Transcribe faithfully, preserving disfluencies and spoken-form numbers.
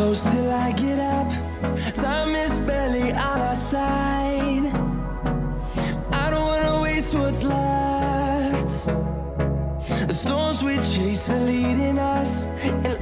close till I get up. Time is barely on our side. I don't wanna waste what's left. The storms we chase are leading us, and